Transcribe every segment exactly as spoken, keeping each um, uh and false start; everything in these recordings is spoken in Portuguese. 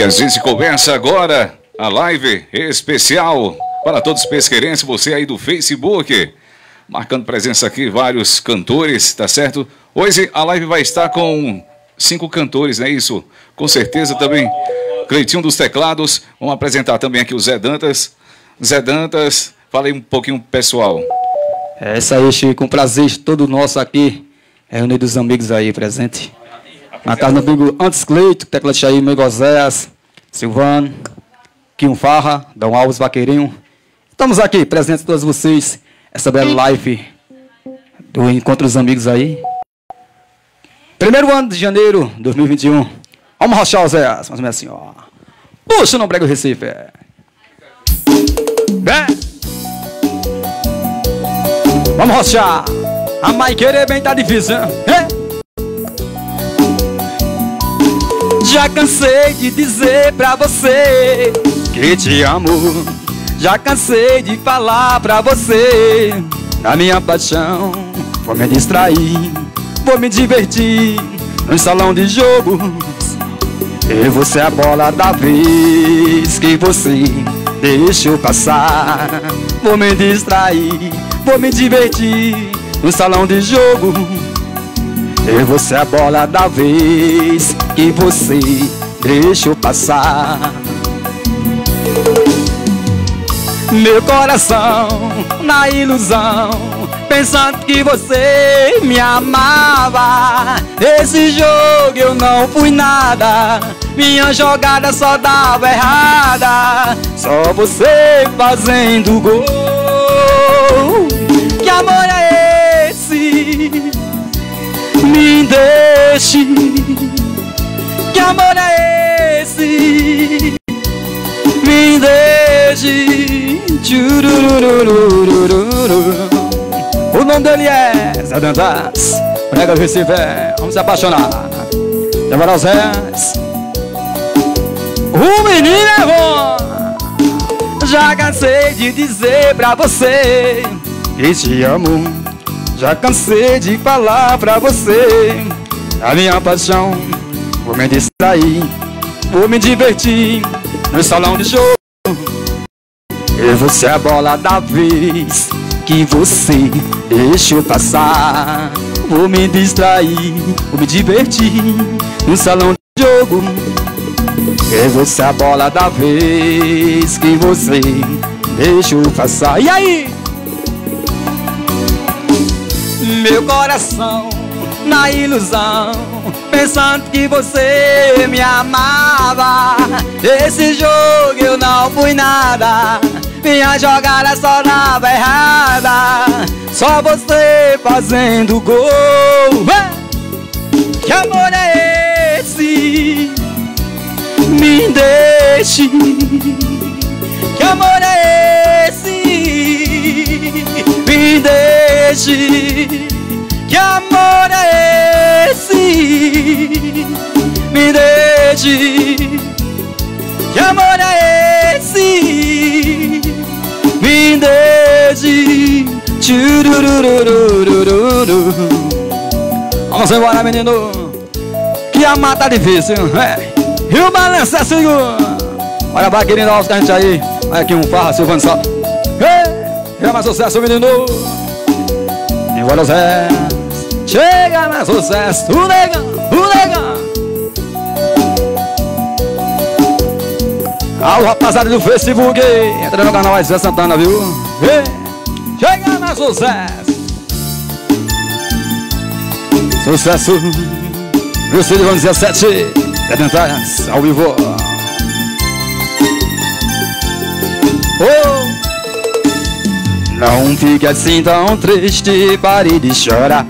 a gente começa agora a live especial para todos os pesqueirenses, você aí do Facebook, marcando presença aqui, vários cantores, tá certo? Hoje a live vai estar com cinco cantores, não é isso? Com certeza também, Cleitinho dos teclados, vamos apresentar também aqui o Zé Dantas. Zé Dantas, fala aí um pouquinho pessoal. É isso aí, Chico, um prazer todo nosso aqui, reunido os amigos aí presente. Na casa do amigo Antes Cleito, teclado aí, meu Gozéas, Silvano, Quinho Farra, Dom Alves Vaqueirinho. Estamos aqui, presentes todos vocês, essa bela live do Encontro dos Amigos aí. Primeiro ano de janeiro de dois mil e vinte e um. Vamos rochar os Zé, mais ou menos assim, ó. Puxa, não prega o Recife, é. É. Vamos rochar. A mãe querer bem tá difícil, né? É. Já cansei de dizer pra você que te amo. Já cansei de falar pra você da minha paixão. Vou me distrair, vou me divertir no salão de jogos. E você é a bola da vez que você deixou passar. Vou me distrair, vou me divertir no salão de jogo. E você é a bola da vez que você deixou passar. Meu coração na ilusão, pensando que você me amava. Esse jogo eu não fui nada, minha jogada só dava errada. Só você fazendo gol. Que amor é esse? Me deixe. Que amor é esse? Me deixe. O nome dele é Zé Dantas, prega do Recife, vamos se apaixonar. Levar aos Zés. O menino é bom. Já cansei de dizer pra você que te amo. Já cansei de falar pra você a minha paixão. Vou me distrair, vou me divertir no salão de jogo. E você é a bola da vez que você deixou passar. Vou me distrair, vou me divertir no salão de jogo. E você é a bola da vez que você deixou passar. E aí? Meu coração na ilusão, pensando que você me amava. Esse jogo eu não fui nada, minha jogada só dava errada. Só você fazendo gol. Que amor é esse? Me deixe. Que amor é esse? Me deixe. Que amor é esse? Me deixe. Que amor é esse? Me deixe. Tchururururururu. Vamos embora, menino, que a mata tá difícil, é. E o balanço é seguro. Olha a Vaqueirinho da gente aí. Olha aqui um Farra, Silvano Sal. Chega mais sucesso, menino. E agora os Zé. Chega mais sucesso. O negão, o negão. Alô, rapaziada do Facebook, entra no canal Zé Santana, viu? Chega mais sucesso. Sucesso. Meu filho, dezessete. Detentas, ao vivo. Oh. Não fique assim tão triste, pare de chorar.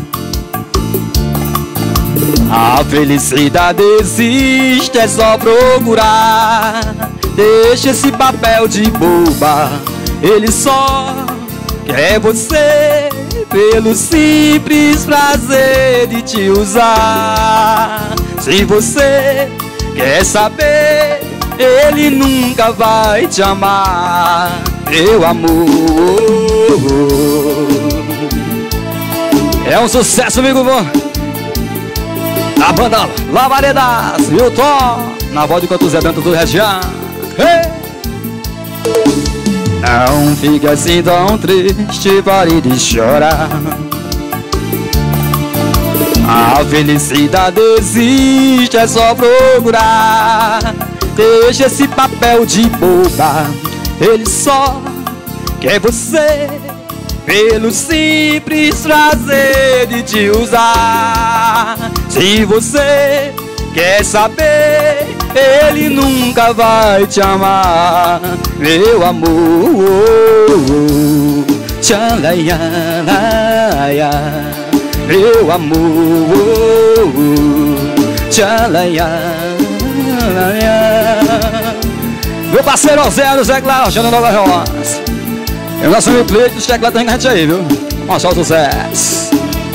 A felicidade existe, é só procurar. Deixa esse papel de boba, ele só quer você pelo simples prazer de te usar. Se você quer saber, ele nunca vai te amar, meu amor. É um sucesso, amigo. A banda Lavaredas e o Tom. na voz de Canto Zé Dantas do Região. Hey! Não fique assim tão triste, pare de chorar. A felicidade existe, é só procurar. Deixa esse papel de boba, ele só quer você pelo simples prazer de te usar. Se você quer saber, ele nunca vai te amar, meu amor. Tchalaialaia, meu amor. Tchalaialaia. Meu parceiro Zé do Zé Cláudio, Jânio Nova Rosa. Eu nosso amigo Cleito dos teclados da gente aí, viu? Vamos só o sucesso.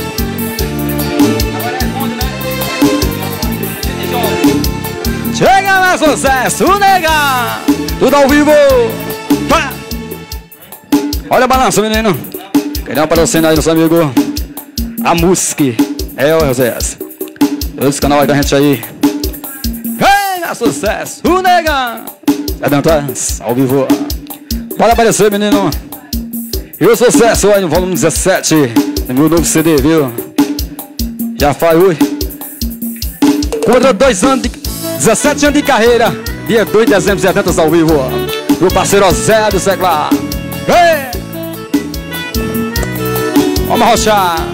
Chega mais sucesso, nega! Tudo ao vivo! Pá! Olha a balança, menino! Querendo aparecendo aí, nosso amigo a música. É, ó, José. Esse canal aí da gente aí. Venha, sucesso, o nega! É Dantas, ao vivo. Pode aparecer, menino. E o sucesso aí no volume dezessete do meu novo C D, viu? Já faz hoje. Contra dois anos de dezessete anos de carreira. Dia dois de dezembro, Zé Dantas ao vivo. Do parceiro Zé do Seclar. Hey! Vamos arrochar.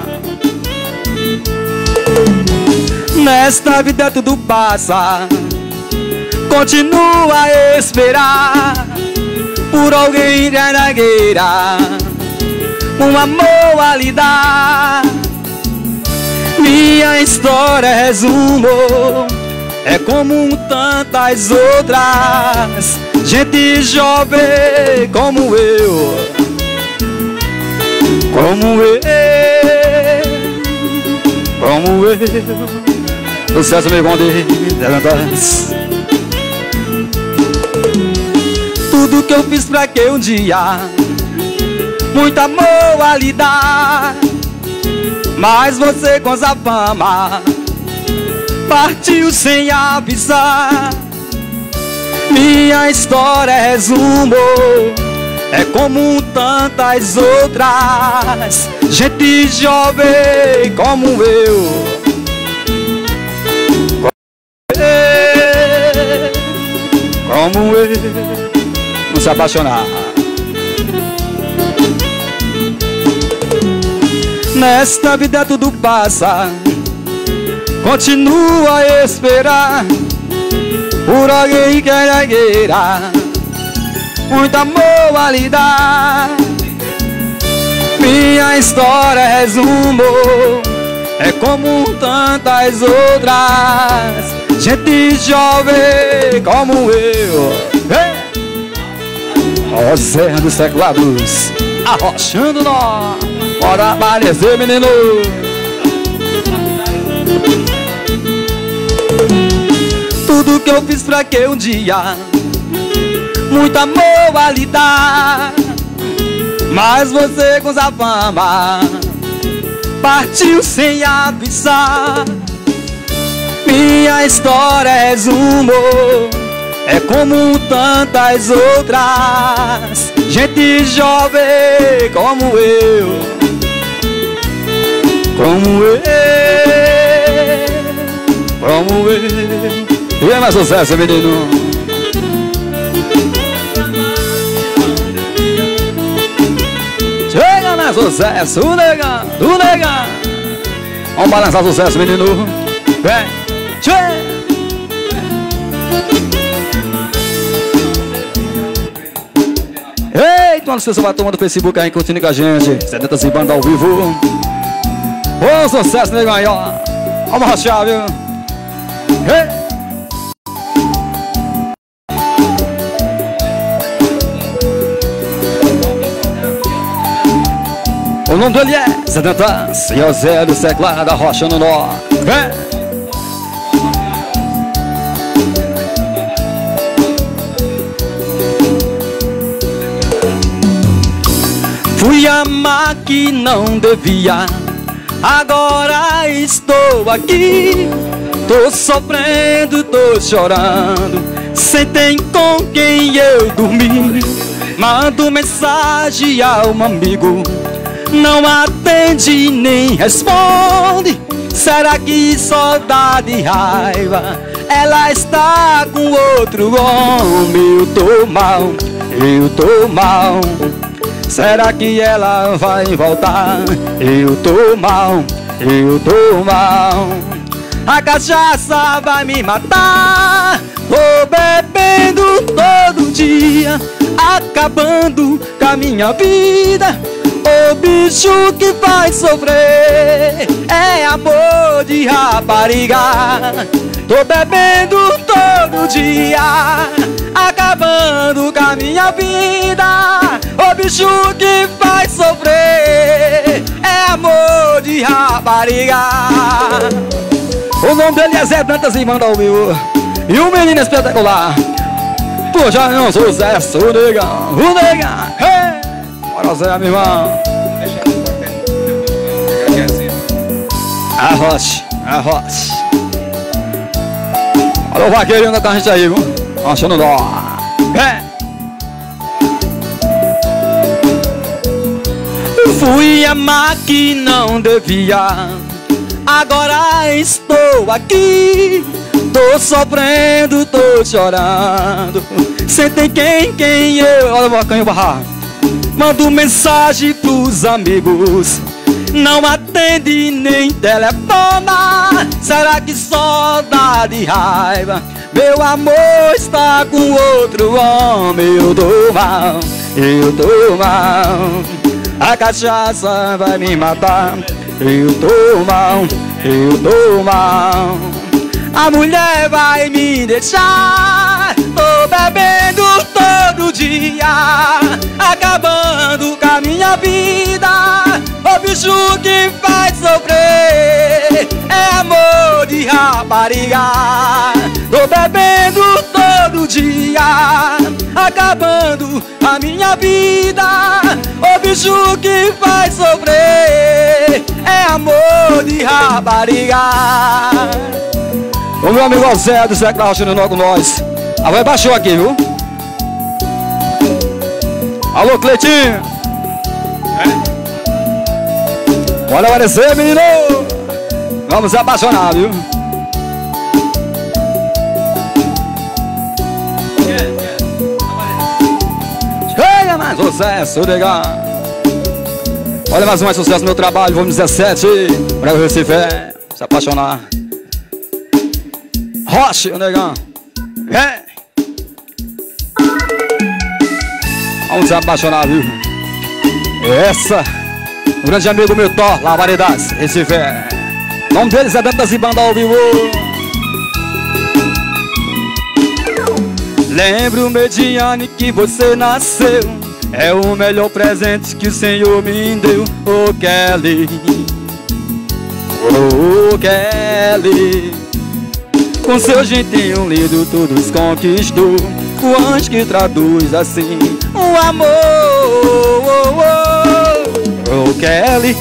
Nesta vida tudo passa. Continua a esperar por alguém que ainda queira um amor a lhe dar. Minha história resumo, é como tantas outras. Gente jovem como eu, como eu, como eu. Sucesso, meu bonde, levantas. Tudo que eu fiz pra que um dia muito amor a lhe dar, mas você com essa fama partiu sem avisar. Minha história resumo, é como tantas outras. Gente jovem como eu, como eu, não se apaixonar. Nesta vida tudo passa, continua a esperar por alguém que ainda queira muito amor a lhe dar. Minha história resumo, é como tantas outras. Gente jovem como eu. Ó Zé dos teclados, arrochando nós. Bora aparecer, menino. Tudo que eu fiz pra que um dia muito amor a lhe dar, mas você com essa fama partiu sem avisar. Minha história resumo, é como tantas outras. Gente jovem como eu, como eu, como eu. E é mais sucesso, menino. Chega mais sucesso, o nega, o nega. Vamos balançar sucesso, menino. Vem, chega. Eita, não sei se vai tomando o Facebook aí, continue com a gente. setenta e banda ao vivo. Ô, sucesso, negão aí, ó. Vamos rachar, viu? Hey. O nome dele é setenta e o Zé do teclado arrochando nó. Hey. Fui amar que não devia, agora estou aqui Tô sofrendo, tô chorando, sem ter com quem eu dormir. Mando mensagem ao amigo, não atende nem responde. Será que saudade e raiva ela está com outro homem? Eu tô mal, eu tô mal. Será que ela vai voltar? Eu tô mal, eu tô mal. A cachaça vai me matar. Vou bebendo todo dia, acabando com a minha vida. O bicho que vai sofrer é amor de rapariga. Tô bebendo todo dia, acabando com a minha vida. O bicho que vai sofrer é amor de rapariga. O nome dele é Zé Dantas e manda ao vivo. E o menino espetacular, pô, já não sou Zé, sou o negão, o negão. Hey! Bora Zé, meu irmão. Arroche, arroche. Olha o vaqueirinho da gente aí, viu? Achando dó. É. Fui amar que não devia, agora estou aqui. Tô sofrendo, tô chorando, sem ter quem, quem eu... Olha o vacanho barrar. Mando mensagem pros amigos, não atende nem telefona. Será que saudade e raiva meu amor está com outro homem? Eu tô mal, eu tô mal. A cachaça vai me matar. Eu tô mal, eu tô mal. A mulher vai me deixar. Tô bebendo todo dia, acabando com a minha vida. O bicho que faz sofrer é amor de rapariga. Tô bebendo todo dia, acabando a minha vida. O bicho que faz sofrer é amor de rapariga. O meu amigo Zé do Zé Cláudio com nós. A voz baixou aqui, viu? Alô, Cleitinho. É? Bora aparecer, menino. Vamos apaixonar, viu? Chega mais sucesso, legal. Olha mais um sucesso no meu trabalho, vamos dezessete. Pra o Recife, se apaixonar. Rocha, negão. É. Vamos se apaixonar, viu? Essa, um grande amigo meu, Thor, lá, Variedades, Recife. O nome deles é Dantas e Banda ao vivo. Lembro, Mediane, que você nasceu. É o melhor presente que o Senhor me deu. Oh, Kelly, oh, Kelly. Com seu jeitinho lindo todos conquistou. O anjo que traduz assim o amor. Oh, oh, oh, Kelly,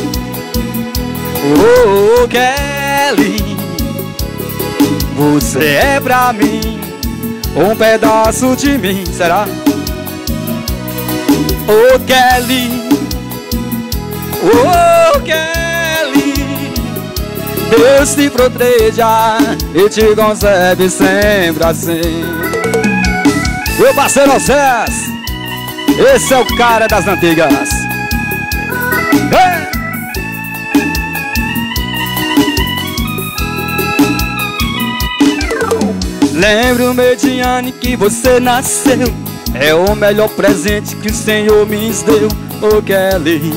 oh, oh, Kelly. Você é pra mim um pedaço de mim, será? Oh, Kelly, oh, Kelly. Deus te proteja e te concebe sempre assim. Meu parceiro Cés, esse é o cara das antigas. Hey! Lembro, Mediane, que você nasceu. É o melhor presente que o Senhor me deu. Oh, Kelly,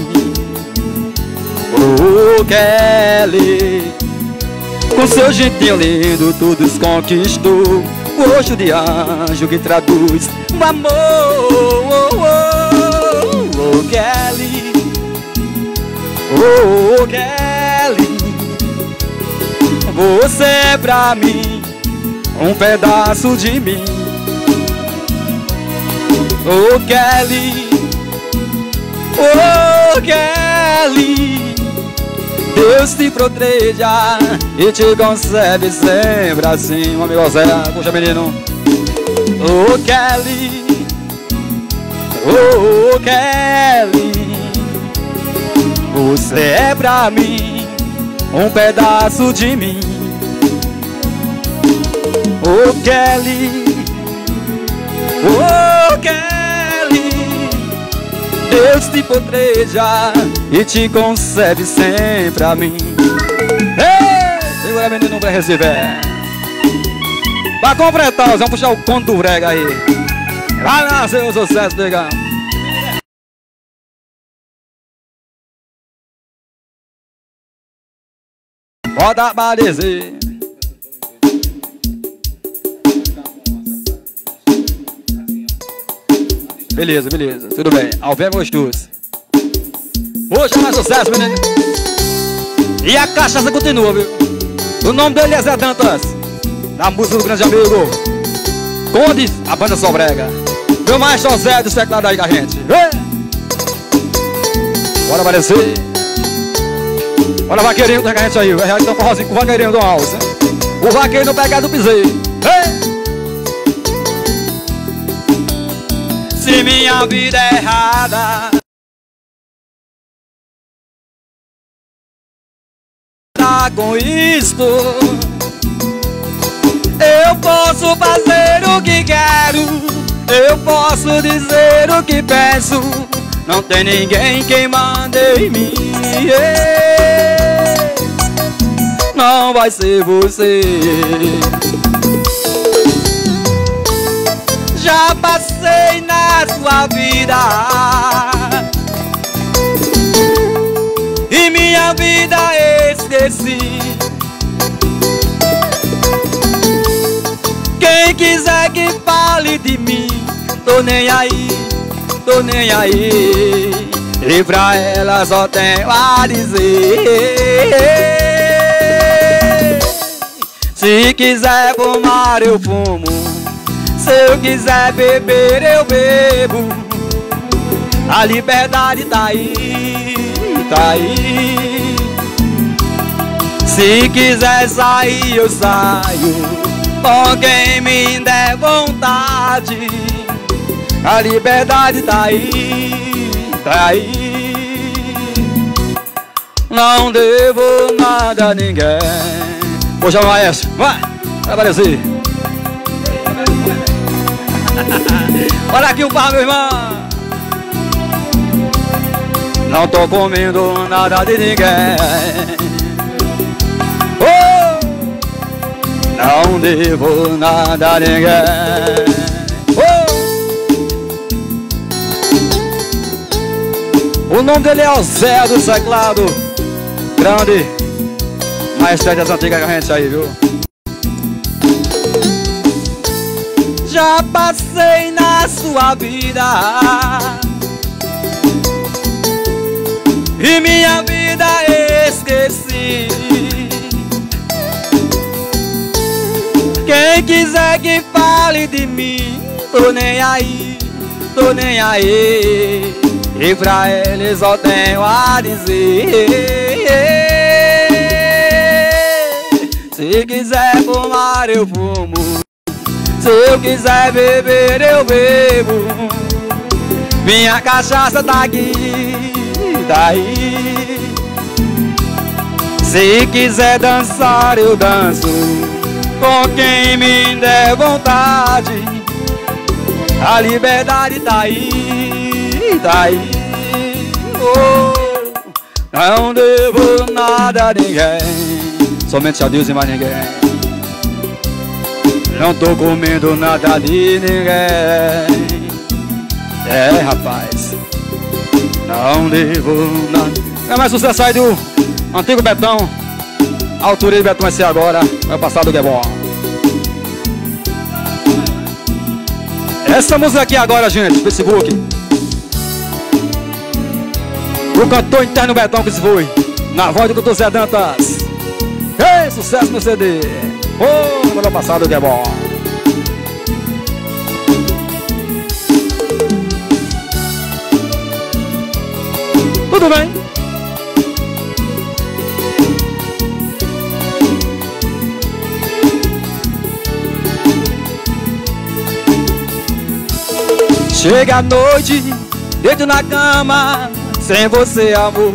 oh, Kelly. Com seu jeitinho lindo todos conquistou. O rosto de anjo que traduz o amor. Oh, oh, oh, Kelly, oh, Kelly. Você é pra mim um pedaço de mim. Oh, Kelly, oh, Kelly. Deus te proteja e te conserve sempre assim. Um amigo Zé, puxa menino. Oh Kelly, oh Kelly, você é pra mim um pedaço de mim. Oh Kelly, oh Kelly, Deus te proteja e te concede sempre a mim. Ei, segura menino pra receber. Pra completar, vamos puxar o conto do brega aí. Vai lá, seu sucesso, legal. Roda aparecer. Beleza, beleza, tudo bem. Alvém gostoso. Hoje é mais sucesso, menino. E a cachaça continua, viu? O nome dele é Zé Dantas, da música do grande amigo Conde, a banda Sobrega. Meu maestro Zé do teclado aí com a gente. Ei! Bora aparecer. Olha o vaqueirinho da gente aí. O R tá forrozinho com o vaqueirinho do alça. O vaqueiro não pega do piseiro. Ei! Se minha vida é errada, tá com isto, eu posso fazer o que quero, eu posso dizer o que penso. Não tem ninguém quem mande em mim. Não vai ser você. Já passei na sua vida e minha vida esqueci. Quem quiser que fale de mim, tô nem aí, tô nem aí. E pra ela só tenho a dizer: se quiser fumar eu fumo, se eu quiser beber eu bebo. A liberdade tá aí, tá aí. Se quiser sair eu saio, com quem me der vontade. A liberdade tá aí, tá aí. Não devo nada a ninguém. Poxa, maestro, vai, vai aparecer. Olha aqui o par, meu irmão. Não tô comendo nada de ninguém. Oh! Não devo nada a ninguém. Oh! O nome dele é o Zé do teclado. Grande maestro das antigas com a gente aí, viu? Já passei na sua vida e minha vida esqueci. Quem quiser que fale de mim, tô nem aí, tô nem aí. E pra eles só tenho a dizer: se quiser fumar eu fumo, se eu quiser beber eu bebo. Minha cachaça tá aqui, tá aí. Se quiser dançar eu danço, com quem me der vontade. A liberdade tá aí, tá aí. Oh, não devo nada a ninguém, somente a Deus e mais ninguém. Não tô comendo nada de ninguém. É, rapaz, não devo nada. É mais sucesso aí do antigo Betão. A altura de Betão vai ser agora, vai passar do que é bom. Essa música aqui agora, gente, Facebook. O cantor interno Betão que se foi, na voz do cantor Zé Dantas. Ei, sucesso no C D. Oh, vai passar do que é bom. Tudo bem? Chega a noite, deito na cama, sem você, amor.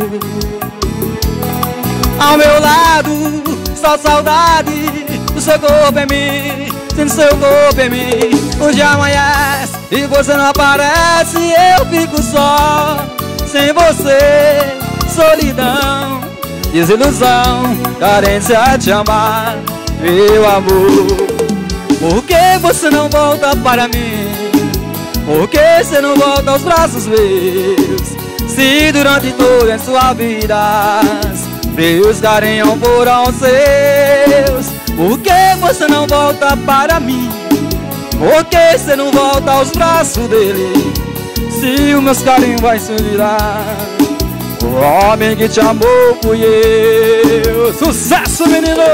Ao meu lado, só saudade do seu corpo em mim, sendo seu corpo em mim. O dia amanhece e você não aparece, eu fico só, sem você. Solidão, desilusão, carência a te amar, meu amor. Por que você não volta para mim? Por que você não volta aos braços meus? Se durante toda a sua vida meus carinhos foram seus. Por que você não volta para mim? Por que você não volta aos braços dele? Se os meus carinhos vai se virar, o homem que te amou fui eu. Sucesso, menino!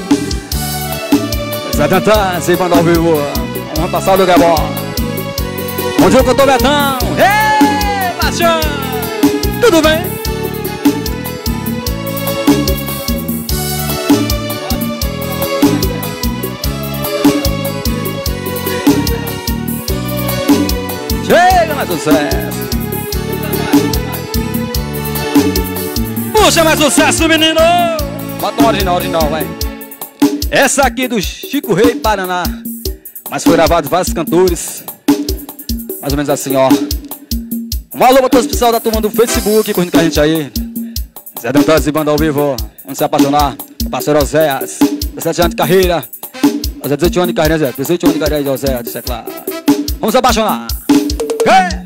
setenta anos, sem banda ao vivo. Vamos passar o lugar bom. Bom dia, cantor Betão. Ei, Machão! Tudo bem? Chega mais sucesso. Puxa mais sucesso, menino. Bota uma original, original, vai. Essa aqui do Chico Rei Paraná, mas foi gravado vários cantores. Mais ou menos assim, ó. Um alô pra todos os pessoal da turma do Facebook, curtindo com a gente aí. Zé Dantas e banda ao vivo, vamos se apaixonar. Parceiro Oséias, dezessete anos de carreira. dezoito anos de carreira, Zé. dezoito anos de carreira de Oséias, isso é claro. Vamos se apaixonar. Hey!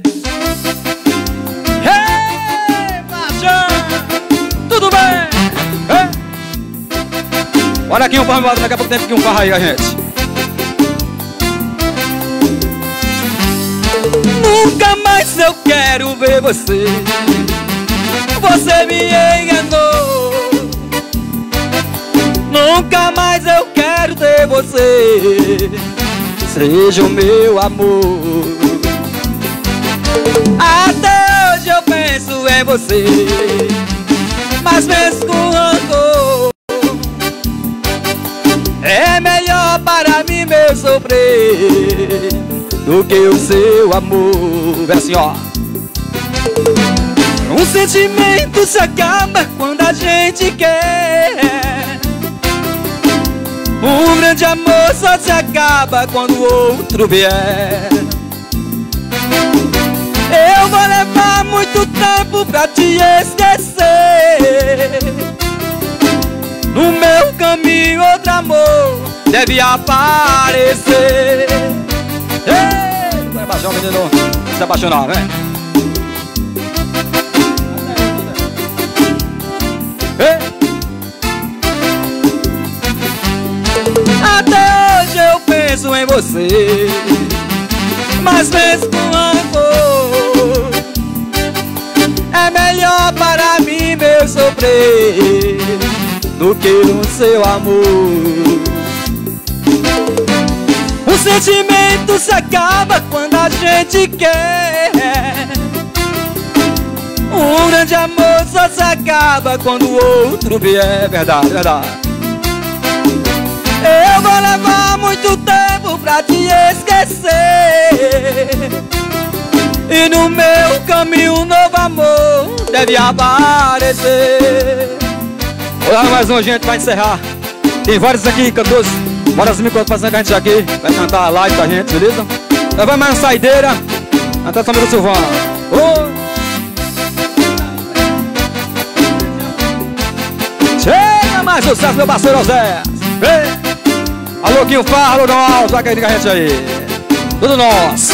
Hey, paixão! Tudo bem? Hey! Olha aqui um farro, daqui a pouco tem aqui um farro aí, a gente. Nunca mais eu quero ver você. Você me enganou. Nunca mais eu quero ter você. Seja o meu amor. Até hoje eu penso em você, mas penso com rancor. É melhor para mim meu sofrer do que o seu amor. Vê assim, ó. Um sentimento se acaba quando a gente quer. Um grande amor só se acaba quando o outro vier. Eu vou levar muito tempo pra te esquecer. No meu caminho outro amor deve aparecer. Ei, vai baixar o menino, se apaixonar, né? Ei. Até hoje eu penso em você, mas penso com rancor. É melhor para mim meu sofrer do que o seu amor. O sentimento se acaba quando a gente quer. Um grande amor só se acaba quando o outro vier. Verdade, verdade. Eu vou levar muito tempo pra te esquecer. E no meu caminho um novo amor deve aparecer. Olha mais um, gente, vai encerrar. Tem vários aqui, cantores. Bora se me contar fazendo a gente aqui. Vai cantar a live da gente, beleza? Então vai mais uma saideira. Até também do Silvano. Oh. Chega mais sucesso, meu parceiro Oséias. Alô, Quinho Farra, alô, Nosso, vai cair com a gente aí. Tudo nosso.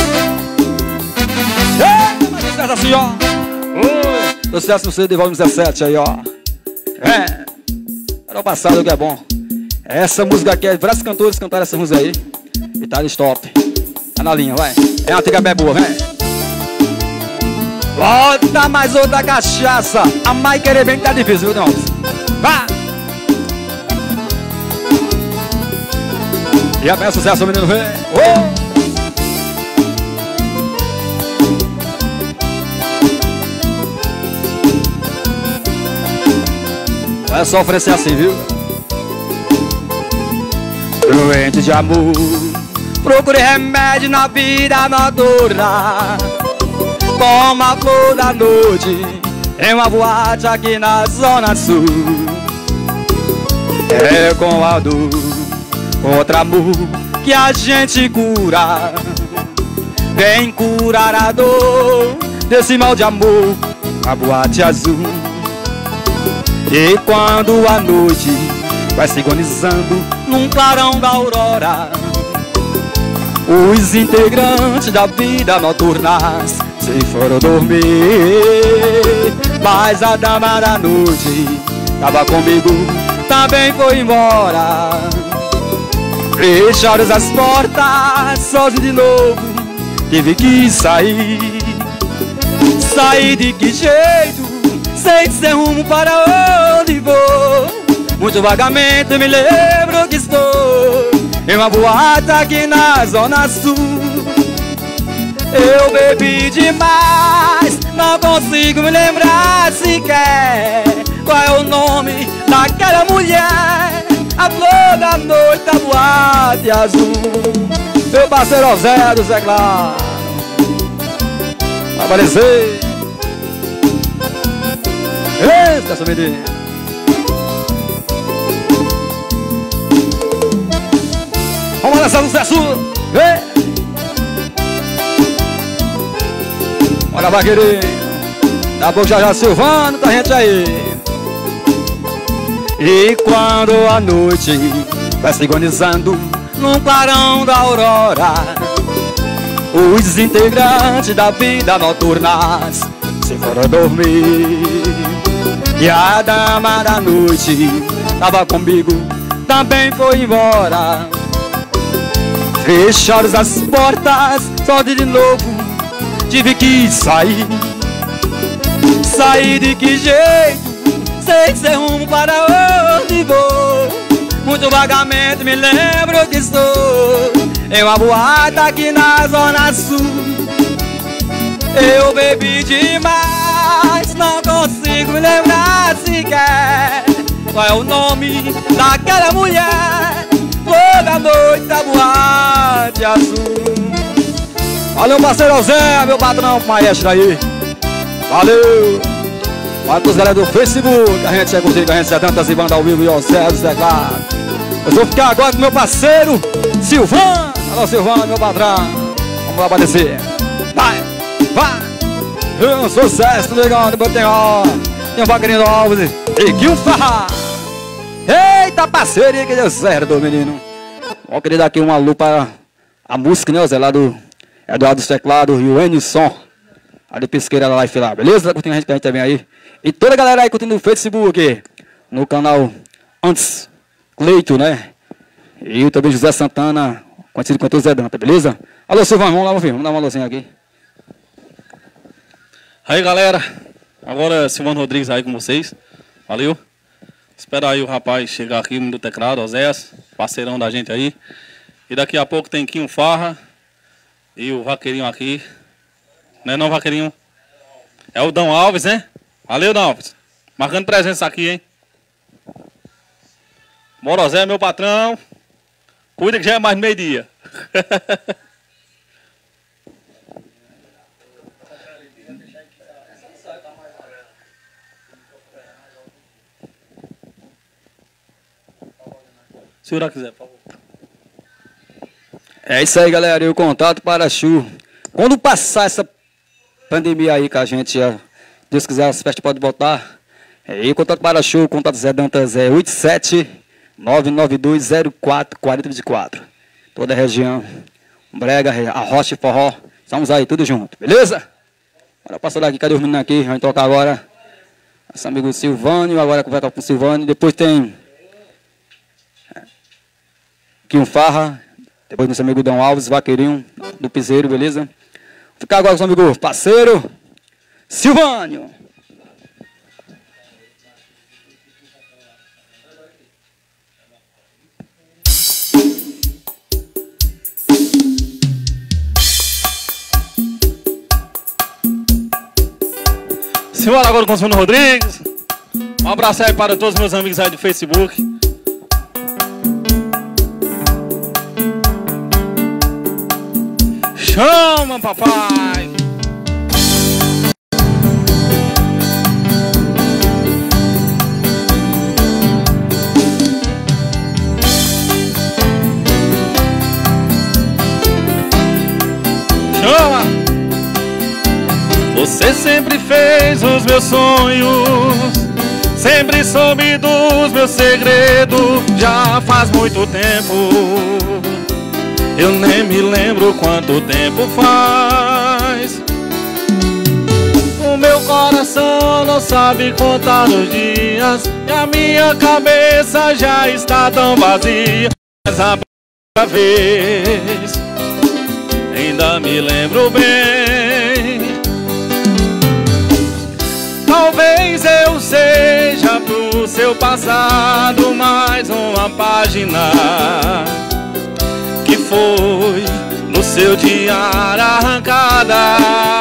Chega mais sucesso assim, ó. Oh. Sucesso no C D volume dezessete aí, ó. É. Era o passado que é bom. Essa música aqui é vários cantores cantaram essa música aí. E tá ali stop. Tá na linha, vai. É uma tica bem boa, vem. Bota mais outra cachaça. A mais querer bem que tá difícil, viu, Nossa? Vá! E a peça sucesso, o menino vem. Oh! É só oferecer assim, viu? Doente de amor, procure remédio na vida noturna, como a flor da noite em uma boate aqui na Zona Sul. É com a dor, contra amor, que a gente cura. Vem curar a dor desse mal de amor, a boate azul. E quando a noite vai se agonizando num clarão da aurora, os integrantes da vida noturna se foram dormir. Mas a dama da noite tava comigo, também foi embora. Fecharam as portas, sozinho de novo, tive que sair. Sair de que jeito? Sem ser rumo para onde vou. Muito vagamente me lembro que estou em uma boate aqui na Zona Sul. Eu bebi demais, não consigo me lembrar sequer qual é o nome daquela mulher, a flor da noite da boate azul. Meu parceiro Zé do Zé Claro vai aparecer. Eita, essa menina. Vamos nessa sucesso. Vem. Olha, vaqueirinho. Dá pouco já já Silvano, tá gente aí. E quando a noite vai se agonizando num clarão da aurora, os integrantes da vida noturna se foram dormir. E a dama da noite tava comigo, também foi embora. Fecharam as portas, só de novo tive que sair. Sair de que jeito? Sem ser rumo para onde vou. Muito vagamente me lembro que estou em uma boate aqui na Zona Sul. Eu bebi demais, não consigo me lembrar sequer qual é o nome daquela mulher, flor da noite da boate azul. Valeu, parceiro Zé, meu patrão, maestro aí. Valeu. Vai pros galera do Facebook, a gente é contigo, a gente é tantas e banda ao vivo e ao céu, Zé Claro. Eu vou ficar agora com meu parceiro Silvano. Alô, Silvano, meu patrão. Vamos lá aparecer. Vai, vai. Um sucesso, legal. Depois tem ó, tem o Vaqueirinho Alves e Guilherme Farra. Eita, parceria que deu certo, menino. Vamos querer dar aqui um alô para a música, né, Zé, lá do Eduardo dos Teclados e o Enilson, a de Pesqueira da Life lá, beleza? Curtindo a gente, a gente também aí. E toda a galera aí curtindo no Facebook, no canal Antes Cleito, né? E também José Santana, conhecido quanto o Zé Danta, beleza? Alô, Silvão, vamos lá, meu filho, vamos dar uma alôzinha aqui. Aí, galera, agora Silvano Rodrigues aí com vocês, valeu? Espera aí o rapaz chegar aqui no teclado, Oséias, parceirão da gente aí. E daqui a pouco tem Quinho Farra e o Vaqueirinho aqui. Não é não, Vaqueirinho? É o Dão Alves, né? Valeu, Dão Alves. Marcando presença aqui, hein? Morozé, meu patrão. Cuida que já é mais meio-dia. Se o senhor quiser, por favor. É isso aí, galera. E o contato para Chu. Quando passar essa pandemia aí que a gente, Deus quiser, as festas pode botar. E o contato para Chu, o contato Zé Dantas é oito sete nove nove dois zero quatro quatro zero dois quatro. Toda a região, Brega, a Rocha e Forró. Estamos aí, tudo junto, beleza? Bora passar daqui, cadê os meninos aqui? Vamos tocar agora. Nosso amigo Silvânio, agora vai tocar com o Silvânio. Depois tem Quinho Farra. Depois nosso amigo Dão Alves, Vaqueirinho do Piseiro, beleza? Vou ficar agora com o amigo parceiro Silvânio. Simbora agora com o Silvano Rodrigues. Um abraço aí para todos os meus amigos aí do Facebook. Chama, papai. Chama. Você sempre fez os meus sonhos, sempre soube dos meus segredos. Já faz muito tempo, eu nem me lembro quanto tempo faz. O meu coração não sabe contar os dias e a minha cabeça já está tão vazia. Mas a primeira vez ainda me lembro bem. Talvez eu seja pro seu passado mais uma página que foi no seu diário arrancada.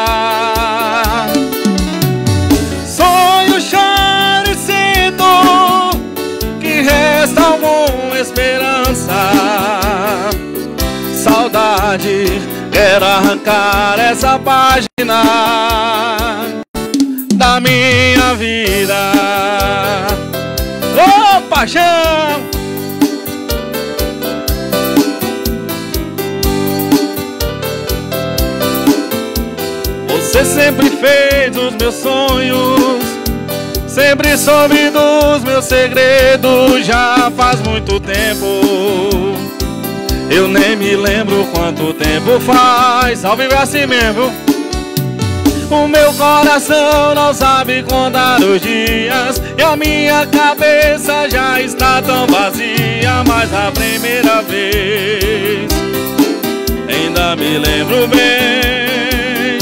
Sonho, choro e sinto que resta alguma esperança. Saudade, quero arrancar essa página da minha vida. Ô, paixão! Você sempre fez os meus sonhos, sempre soube dos meus segredos. Já faz muito tempo, eu nem me lembro quanto tempo faz. Ao vivo é assim mesmo. O meu coração não sabe contar os dias e a minha cabeça já está tão vazia. Mas a primeira vez ainda me lembro bem.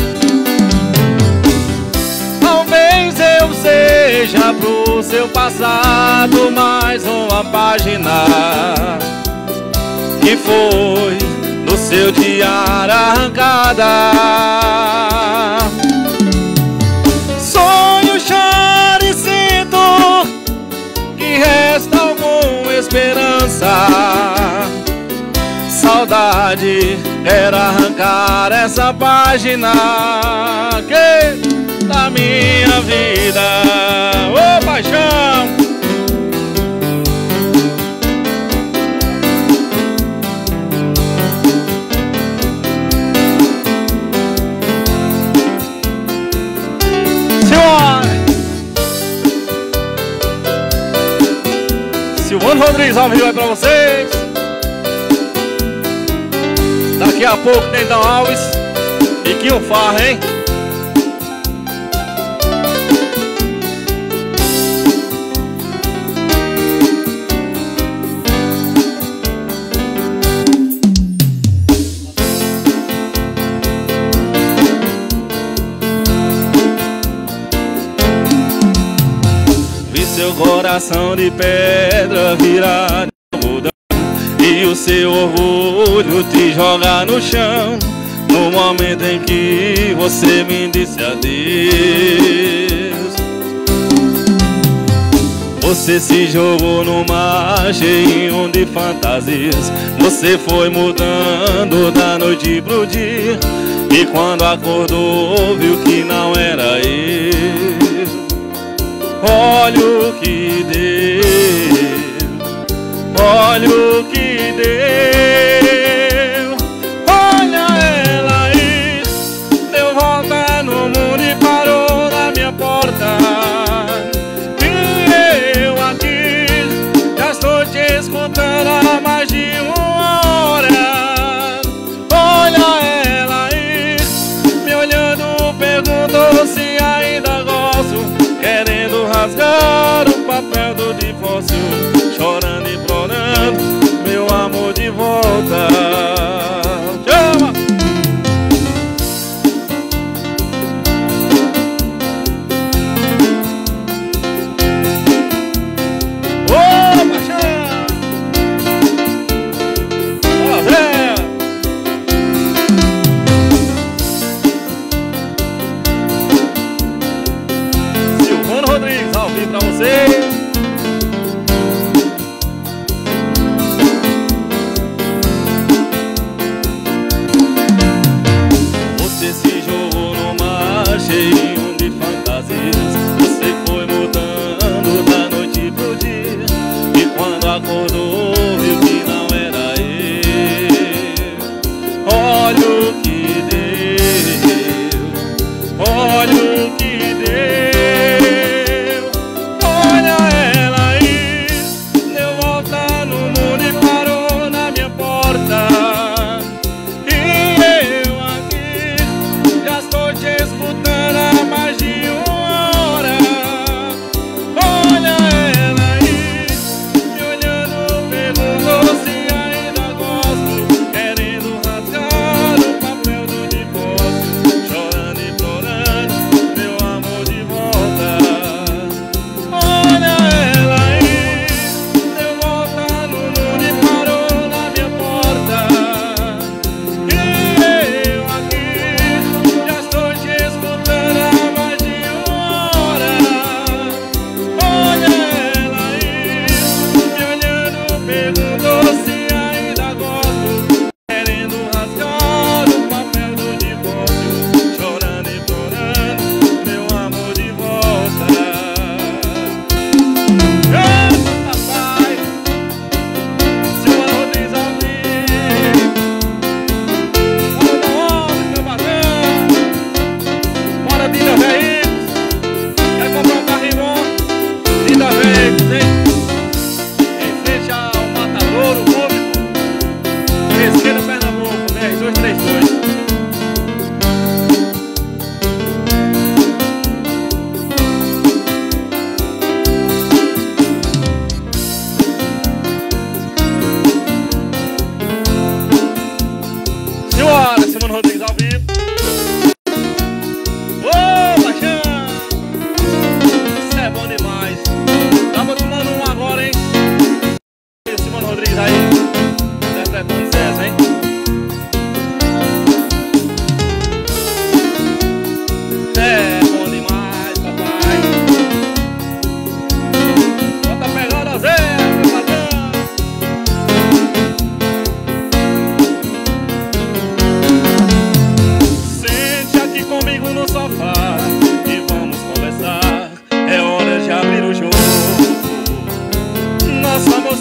Talvez eu seja pro seu passado mais uma página que foi no seu diário arrancada. Sonho, choro e sinto que resta alguma esperança. Saudade, quero arrancar essa página que da minha vida. Ô, paixão! Silvano Rodrigues, ao vivo aí pra vocês. Daqui a pouco tem Dan Alves e Quinho Farra, hein? Seu coração de pedra virar algodão e o seu orgulho te jogar no chão. No momento em que você me disse adeus, você se jogou no mar cheio de fantasias. Você foi mudando da noite pro dia e quando acordou viu que não era eu. Olha o que deu, olha o que deu. Olha ela aí, deu volta no mundo e parou na minha porta. E eu aqui, já estou te escutando há mais de uma hora. Olha ela aí, me olhando, perguntou se ainda gosto, querendo rasgar o papel do divórcio, chorando e implorando meu amor de volta. Chama! Ô, paixão! Fala, Zé! Silvano Rodrigues, ao vivo pra você.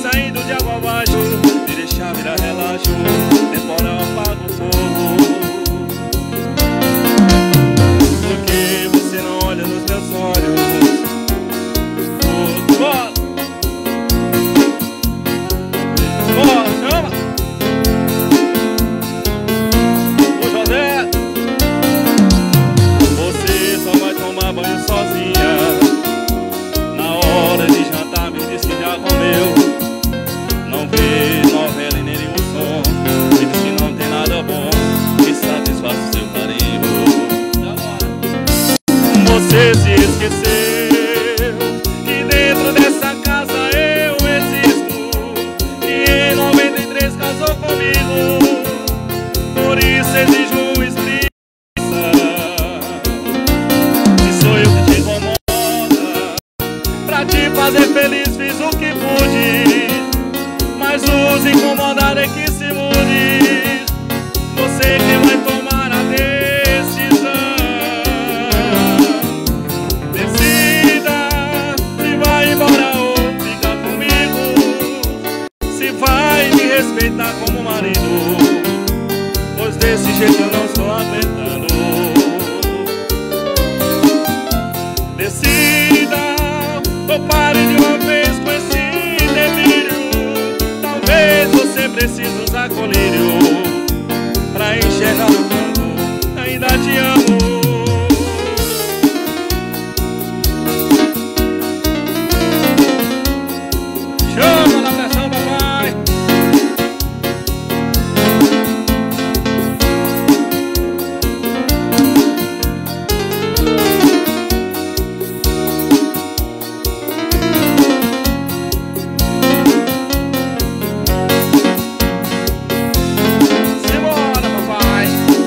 saindo de água abaixo, me deixar virar relaxo, temporal apaga o fogo. Porque você não olha nos meus olhos. Oh, bora! Bora, chama! Ô José, você só vai tomar banho sozinha. Na hora de jantar me diz que já comeu. Não vê novela e nem nenhum som. Me diz que não tem nada bom que satisfaça o seu carinho. Você se esqueceu que dentro dessa casa eu existo, que em noventa e três casou comigo. Por isso exijo uma espreita. Se sou eu que te incomoda, pra te fazer feliz fiz o que pude, mas os incomodados é que se mude. Você que vai tomar a decisão. Decida se vai embora ou fica comigo, se vai me respeitar como marido, pois desse jeito eu não estou aguentando. Decida ou pare de uma vez com esse delírio. Talvez você precise usar colírio pra enxergar o quanto ainda te amo. Chama na pressão, papai. Simbora, papai.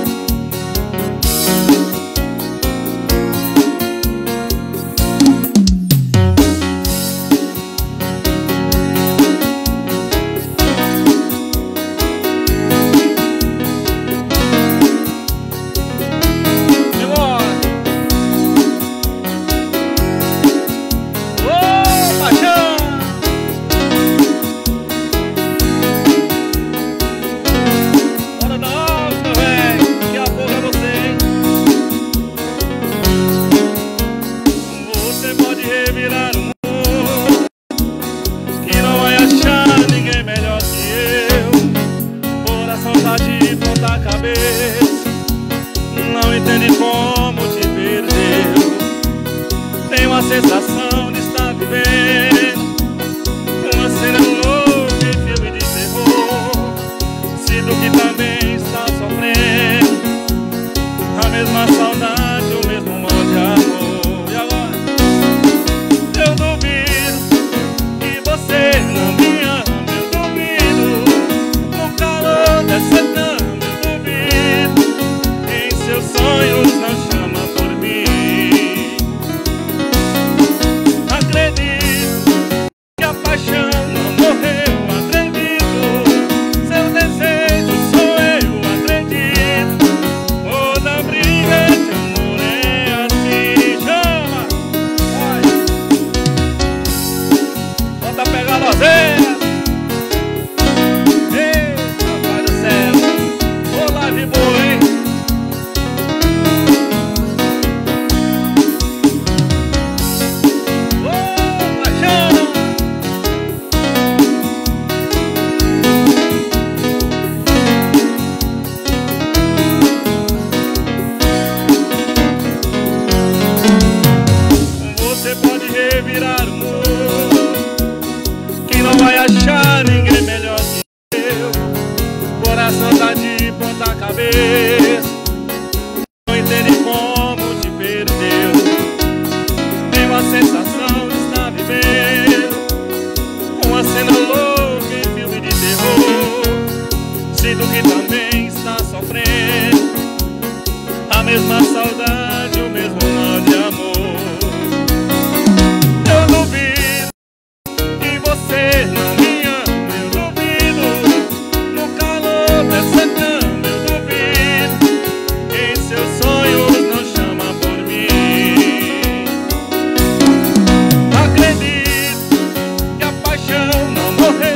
Não entende como te perdeu. Tem uma sensação de estar vivendo uma cena louca em filme de terror. Sinto que também está sofrendo a mesma saudade, o mesmo mal de amor. E agora? Eu duvido que você não me ama. Eu duvido no calor dessa cama. Seus sonhos não chamam por mim. Acredito que a paixão não morreu. Acredito, seu desejo sou eu. Acredito, toda briga de amor é assim. Chama, vai. Volta a pegar nós. Eita, pai do céu. Olá, de boa, hein? Revirar o mundo, que não vai achar ninguém melhor que eu. Coração tá de ponta cabeça, não entende como te perdeu. Tem uma sensação de estar vivendo uma cena louca em filme de terror. Sinto que também está sofrendo a mesma saudade, o mesmo mal de amor. Eu duvido que você não me ama. Eu duvido no calor dessa cama. Eu duvido que em seus sonhos não chama por mim. Acredito que a paixão não morreu.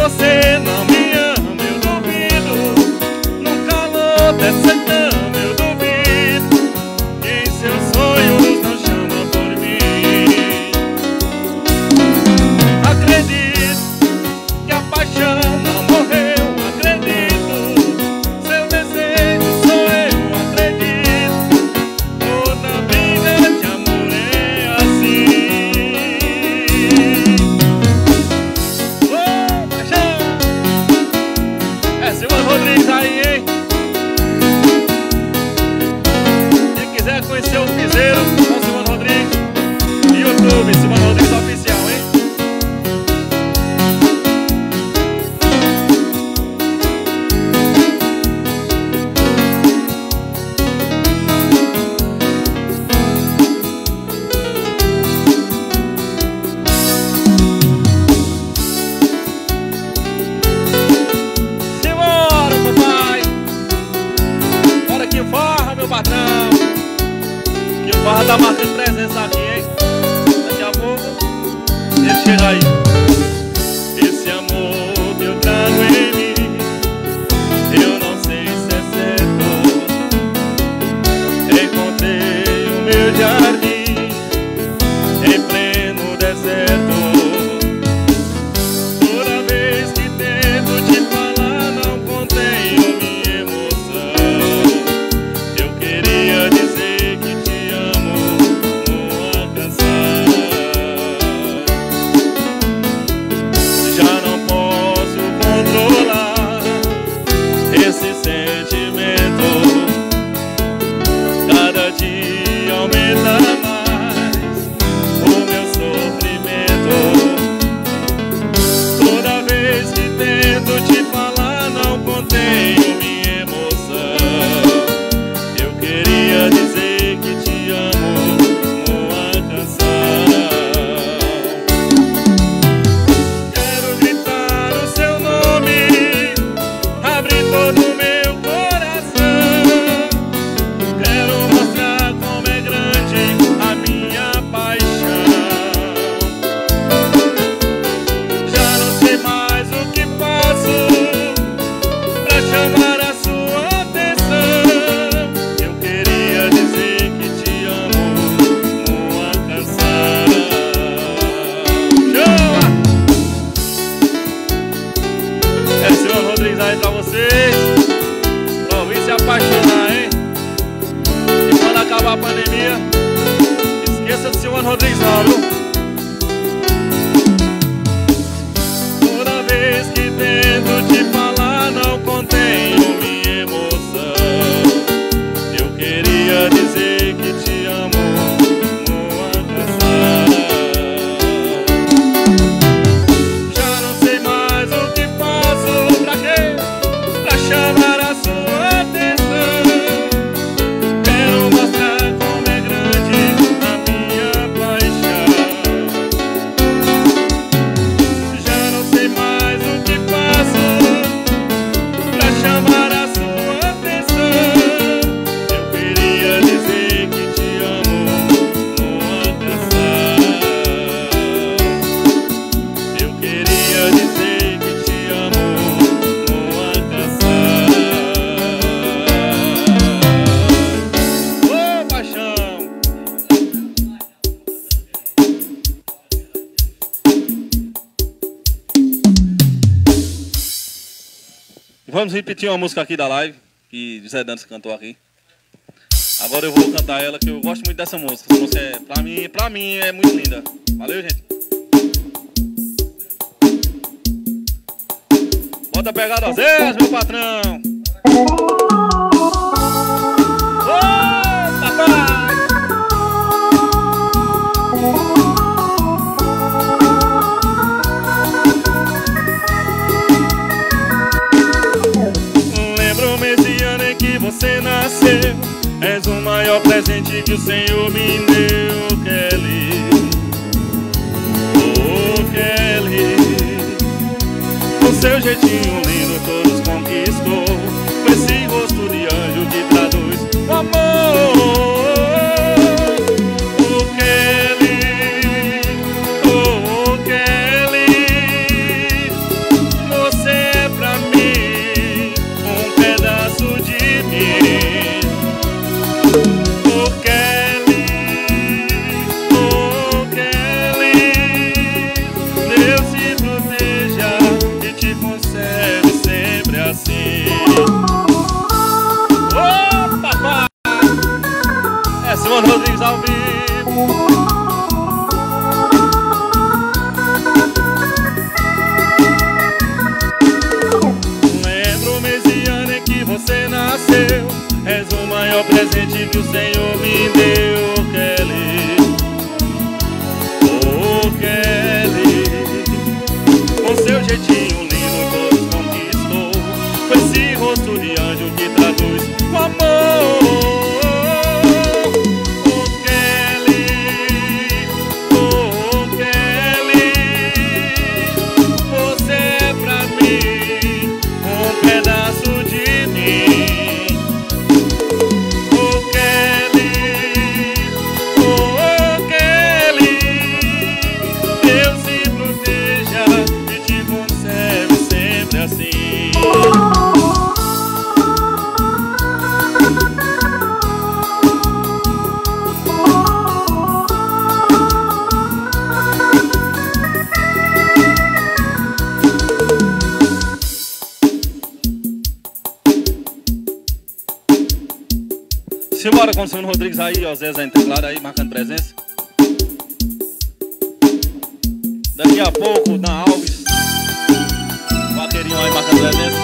você não me ama, eu duvido. No calor dessa cama eu duvido que em seus sonhos não chama por mim. Acredito que a paixão não morreu, acredito. Seu desejo sou eu, acredito. Toda briga de amor é assim. Ô, paixão! É Silvano Rodrigues aí, hein? Quem quiser conhecer o piseiro, é o Silvano Rodrigues. YouTube, Silvano Rodrigues Oficial, hein? Simbora, papai! Bora que farra, meu patrão! Que farra tá marcando presença aqui, hein? Daqui a pouco ele chega aí. Esse amor que eu trago em mim, eu não sei se é certo. Encontrei o meu jardim em pleno deserto. Toda vez que tento te falar, não contenho minha emoção. Eu queria dizer que te amo numa canção. Já não posso controlar esse sentimento. Cada dia aumenta mais o meu sofrimento. Toda vez que tento te falar, não contenho minha emoção. Eu queria dizer que te amo numa canção. Quero gritar o seu nome, abrir todo o meu coração. Quero mostrar como é grande a minha paixão. Já não sei mais o que faço pra chamar a sua atenção. Eu queria dizer que te amo numa canção. Chama! É Silvano Rodrigues aí pra vocês, pra ouvir se apaixonar, hein? E quando acabar a pandemia, esqueça de Silvano Rodrigues não, viu? Toda vez que tento te falar, não contenho minha emoção. Eu queria dizer que te amo numa canção. Já não sei mais o que faço, pra quê? Pra chamar a sua atenção. Quero mostrar como é grande a minha paixão. Já não sei mais o que faço pra chamar a sua atenção. Eu queria dizer que te amo numa canção. Eu queria dizer que te amo numa canção. Ô, paixão! Vamos repetir uma música aqui da live que José Dantas cantou aqui. Agora eu vou cantar ela, que eu gosto muito dessa música. Essa música é, pra mim, pra mim é muito linda. Valeu, gente. Bota a pegada às vezes, meu patrão. Ô, papai! Lembro o mês e ano em que você nasceu. És o maior presente que o Senhor me deu, Kelly. Oh, Kelly. Com seu jeitinho lindo todos conquistou, com esse rosto de anjo que traduz o amor. Oh, Kelly. Oh, Kelly. jeitinho lindo todos conquistou, com esse rosto de anjo que traduz o amor. Oh Kelly, oh Kelly, você é pra mim um pedaço de mim. Oh Kelly, oh Kelly, Deus te proteja e te conserve sempre assim. Simbora com o Silvano Rodrigues aí, ó, Zé Zé teclado aí, marcando presença. Daqui a pouco, Dan Alves, vaqueirinho aí, marcando presença.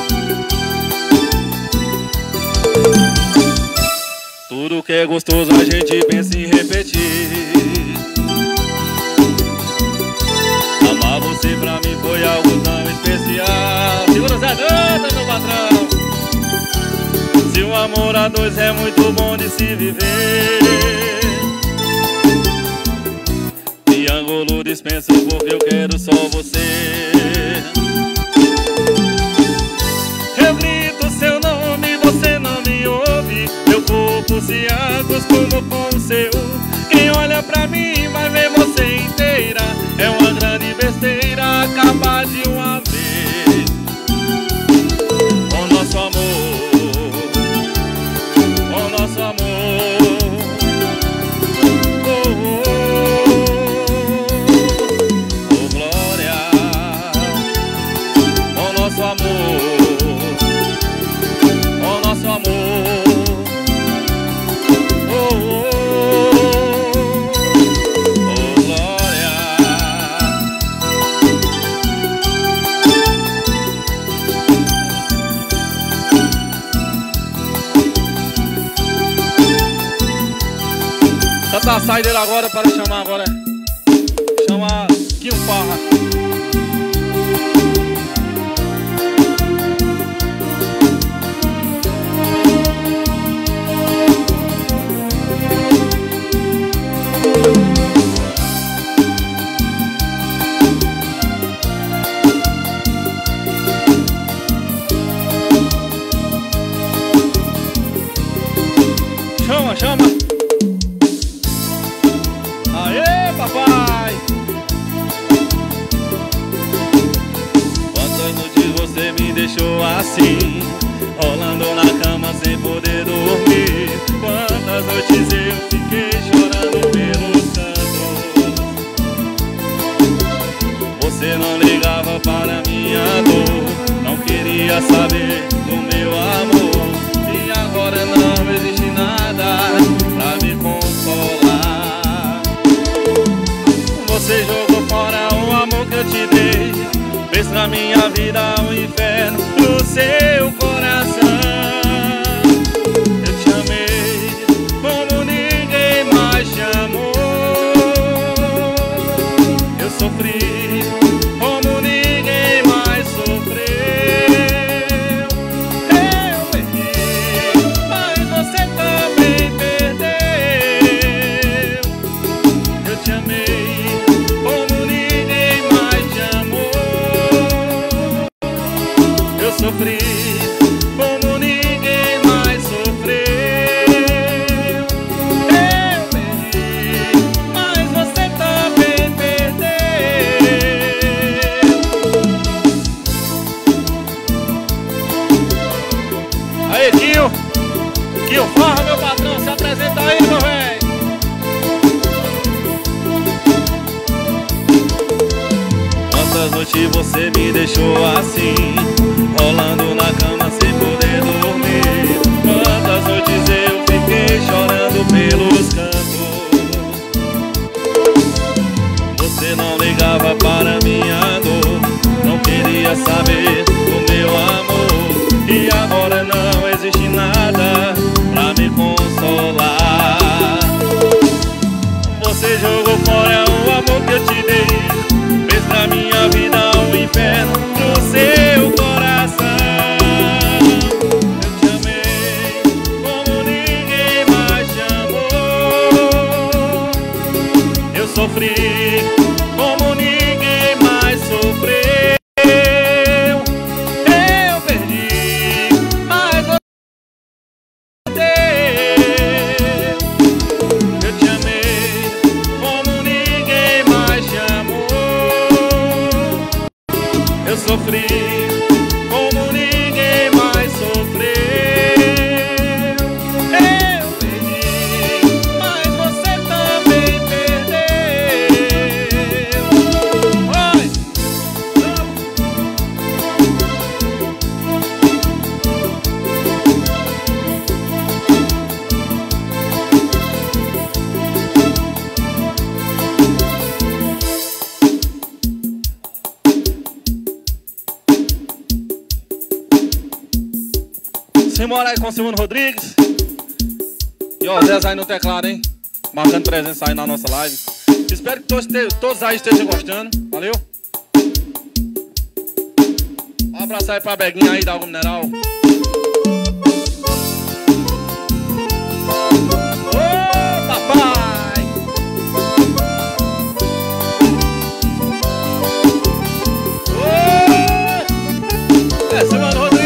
Tudo que é gostoso a gente pensa em repetir. Amar você pra mim foi algo tão especial. Segura o Zé Dantas, meu patrão. Se o amor a dois é muito bom de se viver, triângulo dispensa porque eu quero só você. Eu grito seu nome, você não me ouve. Meu corpo se acostuma com o seu. Quem olha pra mim vai ver você inteira. É uma grande besteira acabar de uma vez com nosso amor. Nosso amor, oh, oh, oh, oh glória, oh nosso amor, oh nosso amor, oh, oh, oh glória. Tá a saideira agora para chamar agora. Chama Quinho Farra. Chama, chama. Papai, quantas noites você me deixou assim, rolando na cama sem poder dormir? Quantas noites eu fiquei chorando pelos cantos? Você não ligava para minha dor, não queria saber do meu amor. E agora não existe nada pra me consolar. Você jogou fora o amor que eu te dei, fez na minha vida um inferno no seu coração. Eu te amei como ninguém mais te amou. Eu sofri como ninguém mais sofreu. Eu perdi, mas você também perdeu. Eu te amei como ninguém mais te amou. Eu sofri como ninguém mais sofreu. Eu perdi, mas você também perdeu. Aí, Quinho, Quinho Farra, meu patrão, se apresenta aí, meu velho. Quantas noites você me deixou assim, rolando na cama sem poder dormir? Quantas noites eu fiquei chorando pelos cantos? Você não ligava para minha dor, não queria saber do meu amor. E agora não existe nada pra me consolar. Você jogou fora o amor que eu te dei, fez da minha vida um inferno. sofri como ninguém mais sofreu. Eu perdi, mas você também perdeu. Oi! Simbora aí com o Silvano Rodrigues. E ó, Zé aí no teclado, hein? Marcando presença aí na nossa live. Espero que todos, todos aí estejam gostando. Valeu? Um abraço aí pra Beguinha aí da Água Mineral. Ô, papai! Ô! É, Silvano Rodrigues.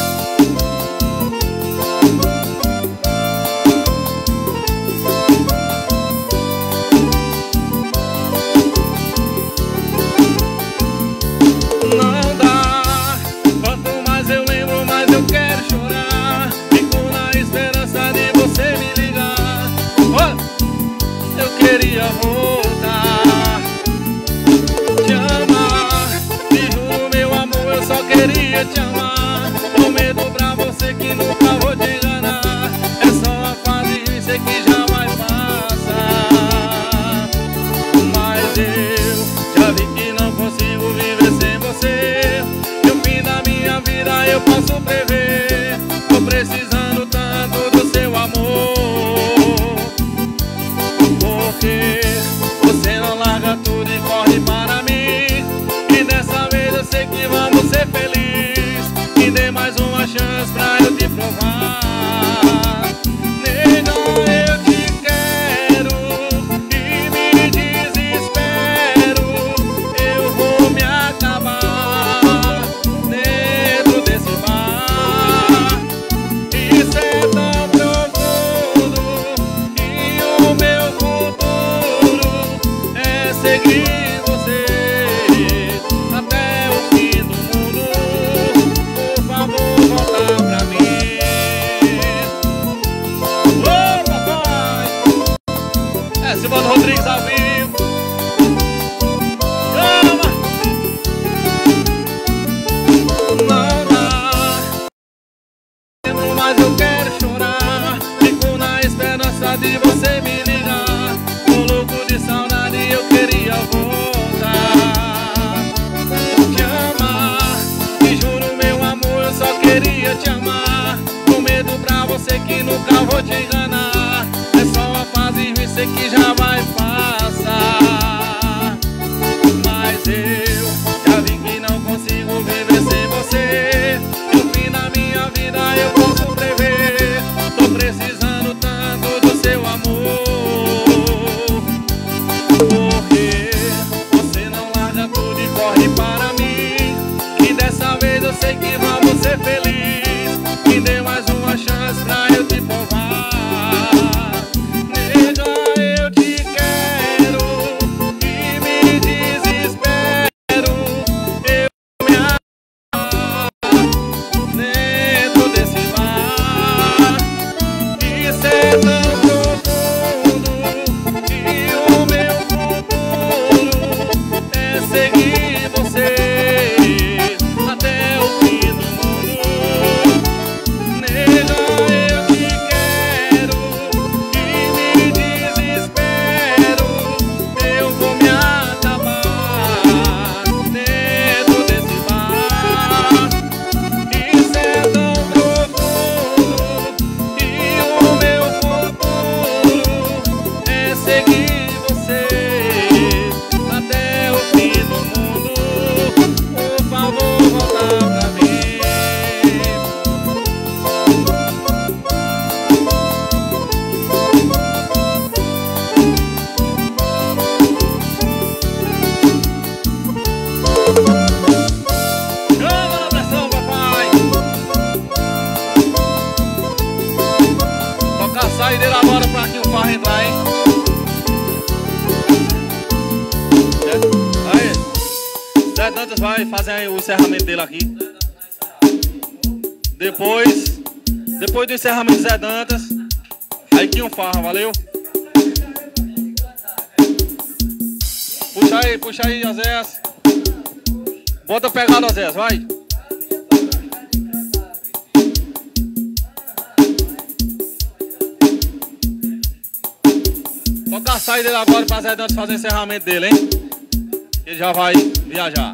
Queria voltar, te amar, te juro meu amor, eu só queria te amar. Prometo pra você que nunca vou te enganar. É só uma fase ruim, sei que já vai passar. Mas eu já vi que não consigo viver sem você. E o fim da minha vida eu posso prever. Tô precisando tanto do seu amor. Porque você não larga tudo e corre para mim. E dessa vez eu sei que vamos ser felizes. Me dê mais uma chance pra eu te provar. Nega, eu te quero e me desespero. Eu vou me acabar dentro desse bar. Isso é tão profundo que o meu seguir você até o fim do mundo. Por favor, volta pra mim. Ô, papai! É Silvano Rodrigues ao vivo. Chama! Não dá, mas eu quero chorar. Fico na esperança de você me ligar. Tô louco de saudade, eu queria voltar. Te amar, te juro meu amor, eu só queria te amar. Prometo pra você que nunca vou te enganar. É só uma fase ruim, sei que já vai passar. Mas eu já vi que não consigo viver sem você. E o fim da minha vida eu posso prever. Tô precisando tanto do seu amor. Porque você não larga tudo e corre para mim. E dessa vez eu sei que vamos ser felizes. Me dê mais uma chance pra eu te provar. Dantas vai fazer o encerramento dele aqui. Depois, depois do encerramento do Zé Dantas, aí Quinho Farra, valeu? Puxa aí, puxa aí, Osés. Bota a pegada, Osés, vai. Toca a saída dele agora para Zé Dantas fazer o encerramento dele, hein? Ele já vai viajar.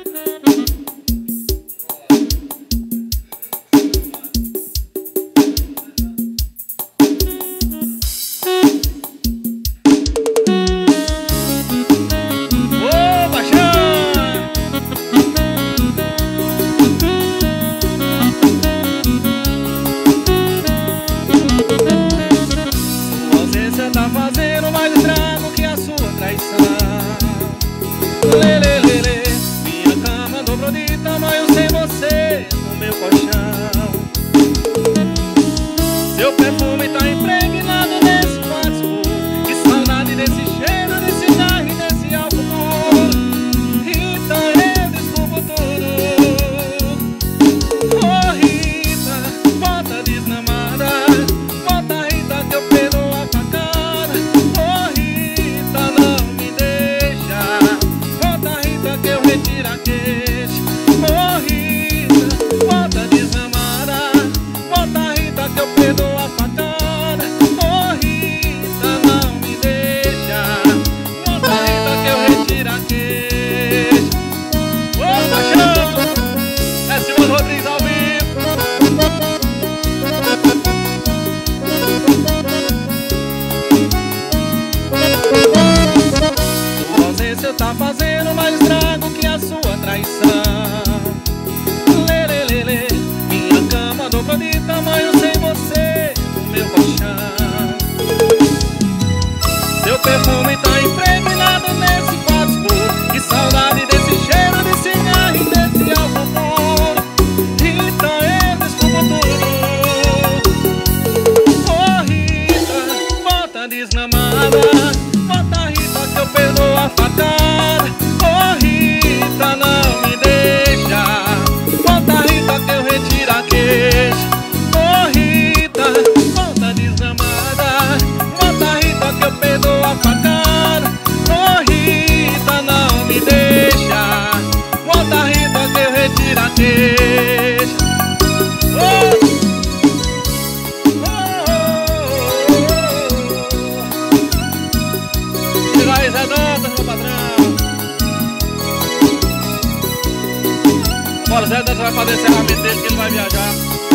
Agora o Zé Dantas vai fazer o encerramento dele, que ele vai viajar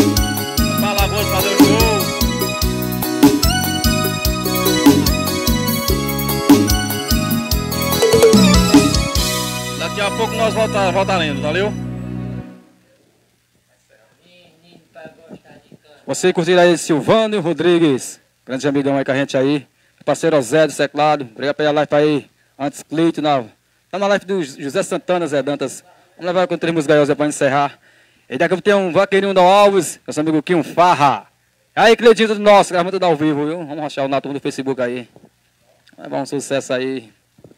pra Alagoas fazer o show. Daqui a pouco nós volta, voltaremos, valeu? Você curtir aí Silvânio Rodrigues, grande amigão aí com a gente aí, parceiro Zé do Teclado, obrigado pela live aí, antes Cleito, na, tá na live do José Santana, Zé Dantas. Vamos levar com três músicas aí, Zé, pra encerrar. E daqui a pouco tem um vaqueirinho da Alves, nosso amigo Quinho Farra. Aí, Cleitinho do nosso, gravando tudo ao vivo, viu? Vamos rachar o Nato do Facebook aí. Vai dar um sucesso aí.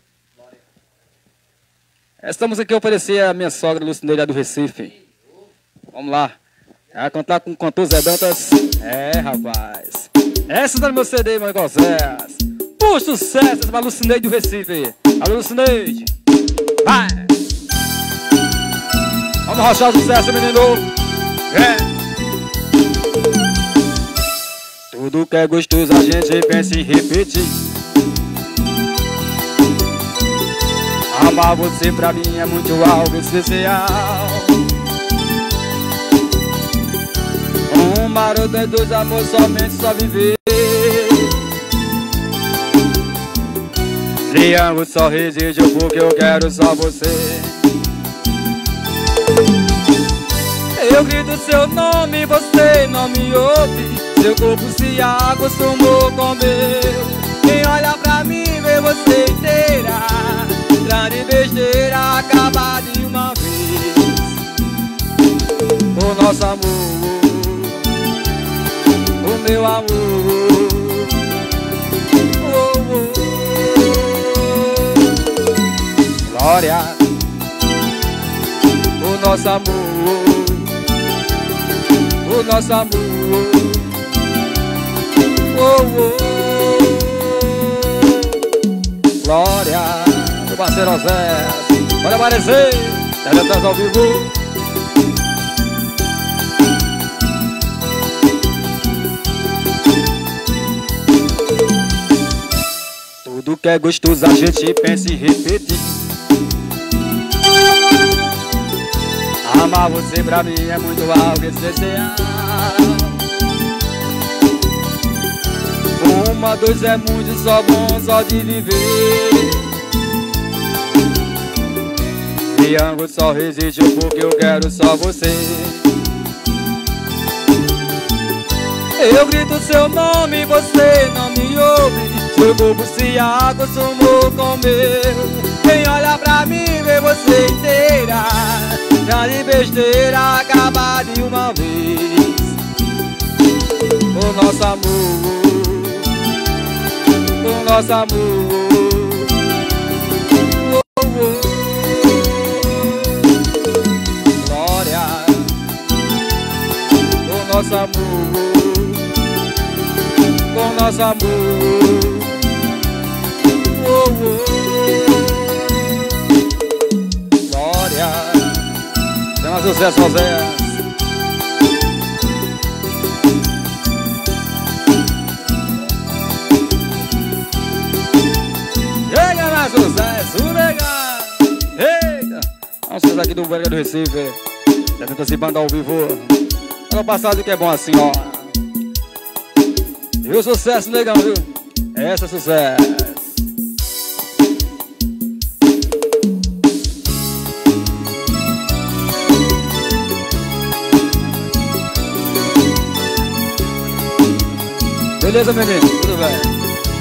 Essa música que eu ofereci é a minha sogra, Lucineira do Recife. Vamos lá. Vai contar com o cantor Zé Dantas. É, rapaz. Essa tá no meu C D, meu igual Zé. Puxa sucesso, essa é pra Lucineide do Recife. Alô, Lucineide. Vai. Vamos rachar o sucesso, menino. É. Tudo que é gostoso a gente pensa em repetir. Amar você pra mim é muito algo especial. Um maroto é dois amor, somente só viver. Te amo, só resisto porque eu quero só você. Eu grito seu nome, você não me ouve. Seu corpo se acostumou com o meu. Quem olha pra mim vê você inteira. Grande besteira, acaba de uma vez. O nosso amor, o meu amor. Oh, oh. Glória. nosso amor, o nosso amor. Oh, oh. Glória, meu parceiro Zé, pode aparecer, Teletanz ao vivo. Tudo que é gostoso a gente pensa em repetir. Amar você pra mim é muito algo essencial. Uma, dois é muito, só bom, só de viver. Triângulo só resiste porque eu quero só você. Eu grito seu nome e você não me ouve. Seu corpo se acostumou com o meu. Quem olha pra mim vê você inteira. Já de besteira acabar de uma vez. O nosso amor, o nosso amor. Oh, oh. Glória, o nosso amor, o nosso amor. Oh, oh. Glória, tem mais sucesso, José. Sucesso, legal! Eita! Vamos aqui do Velho do Recife. Já tenta se bandar ao vivo. Ano passado que é bom assim, ó. E o sucesso, legal, viu? Essa é sucesso. Beleza, menino? Tudo bem?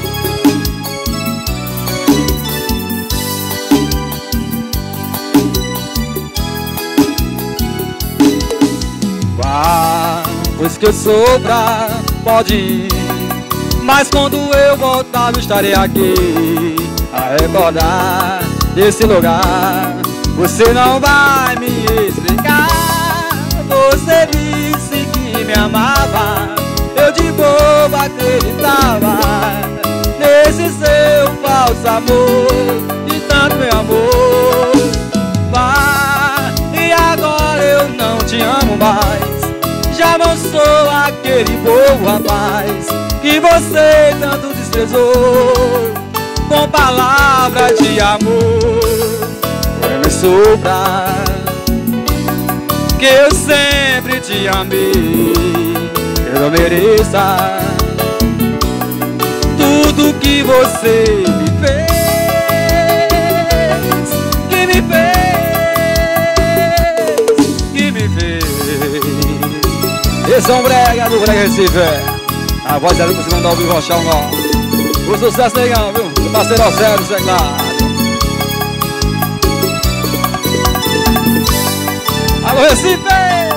Ah, pois que eu sobra, pode ir. Mas quando eu voltar eu estarei aqui a recordar desse lugar. Você não vai me explicar. Você disse que me amava, eu de boa acreditava nesse seu falso amor, de tanto meu amor. Vai, e agora eu não te amo mais. Já não sou aquele bom rapaz que você tanto desprezou com palavras de amor. Me sobra que eu sempre te amei. Eu não mereça tudo que você me fez, que me fez, que me fez. Esse é um brega do Brega Recife. A voz dela pra você mandar ouvir o rochão, ó. O sucesso legal, viu? O parceiro ao zero, isso é claro. Alô, Recife!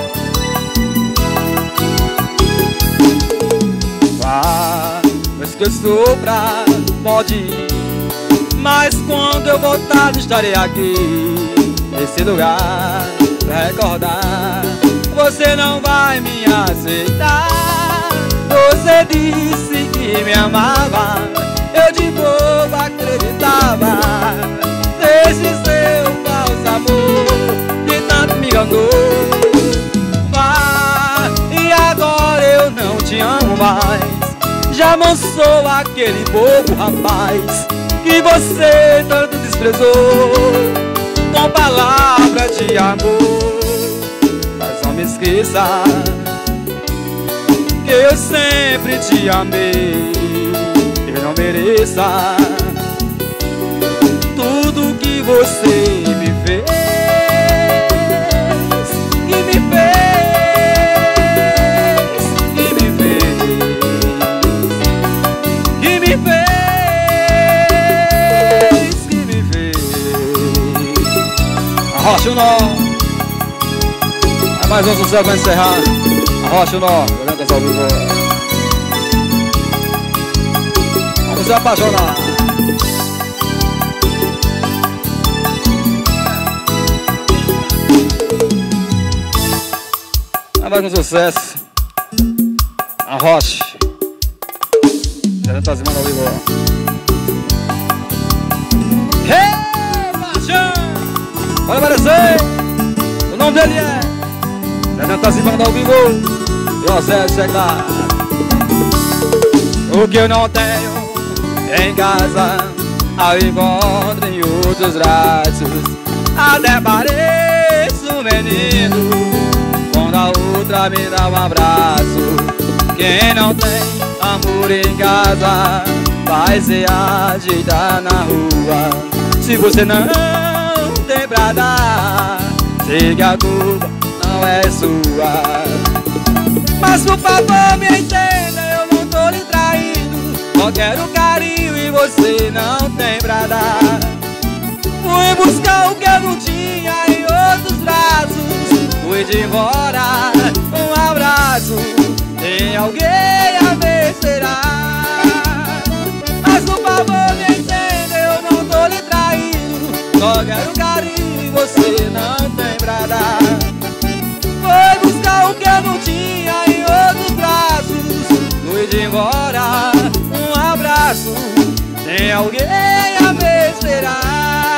Vá, mas que eu sopra, pode ir. Mas quando eu voltar, estarei aqui nesse lugar pra recordar. Você não vai me aceitar. Você disse que me amava, eu de boa acreditava nesse seu falso amor que tanto me enganou. Vá, e agora eu não te amo mais. Já não sou aquele bobo rapaz que você tanto desprezou com palavras de amor. Mas não me esqueça que eu sempre te amei. Eu não mereça tudo que você me fez, que me fez, que me fez, que me fez, que me fez. Arrocha o nó. É mais um sucesso pra encerrar. Arrocha o nó. Vamos se apaixonar. mais um sucesso. A Roche. Já tá zimando ao vivo. Hey, Marjão! Olha aparecer! O nome dele é já tá zimando ao vivo. José Chegar. O que eu não tenho em casa, ao encontro em outros braços. Até pareço um menino quando a outra me dá um abraço. Quem não tem amor em casa vai se ajeitar na rua. Se você não tem pra dar, sei que a culpa não é sua. Mas por favor me entenda, eu não tô lhe traindo. Só quero carinho e você não tem pra dar. Fui buscar o que eu não tinha em outros braços. Fui de embora, um abraço. Tem alguém a ver, será? Mas por favor me entenda, eu não tô lhe traindo. Só quero carinho e você não tem pra dar. Foi buscar o que eu não tinha em outros braços. Fui de embora, um abraço. Tem alguém a me esperar.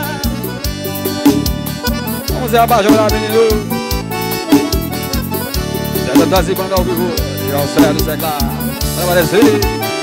Vamos ver a bajola, menino. Já tá se bando ao vivo. E ao céu do Seclar vai aparecer.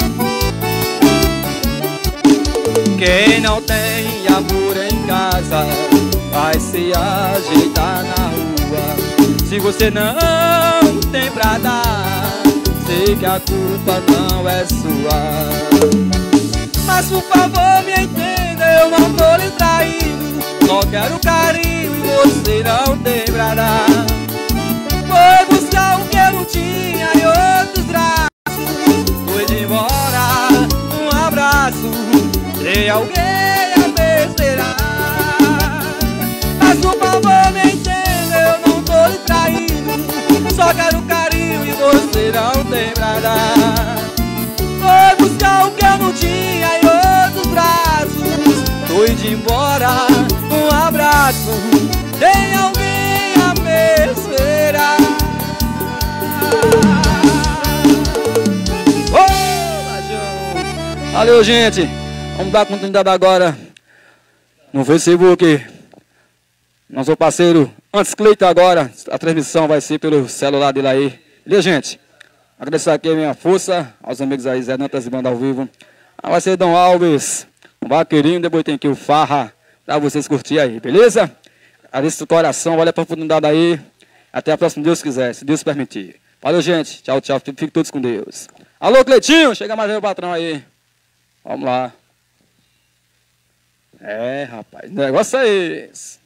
Quem não tem amor em casa vai se ajeitar na rua. Se você não tem pra dar, sei que a culpa não é sua. Mas por favor me entenda, eu não tô lhe traindo. Só quero carinho e você não tem pra dar. Foi buscar o que eu não tinha em outros braços. Foi de embora, um abraço. Tem alguém a me esperar. Mas por favor me entenda, eu não tô lhe traindo. Só quero carinho e você não tem pra dar. Foi buscar o que eu não tinha em outros braços. Foi de embora, um abraço. Tem alguém a me esperar. Oh, Lajão. Valeu, gente. Vamos dar continuidade agora no Facebook. Nosso parceiro Antes Cleiton agora. A transmissão vai ser pelo celular dele aí. Beleza, gente? Agradecer aqui a minha força, aos amigos aí, Zé Dantas e Banda ao vivo. Ah, vai ser Dom Alves, um vaqueirinho, depois tem aqui o Farra, pra vocês curtirem aí, beleza? Agradeço do coração, valeu pela oportunidade aí. Até a próxima, Deus quiser, se Deus permitir. Valeu, gente. Tchau, tchau. Fiquem todos com Deus. Alô, Cleitinho, chega mais aí o patrão aí. Vamos lá. É, rapaz, o negócio é esse.